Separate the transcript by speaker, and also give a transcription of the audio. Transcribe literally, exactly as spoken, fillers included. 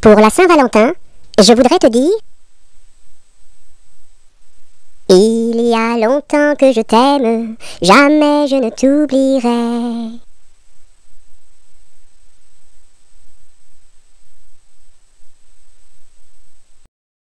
Speaker 1: Pour la Saint-Valentin, je voudrais te dire: il y a longtemps que je t'aime, jamais je ne t'oublierai.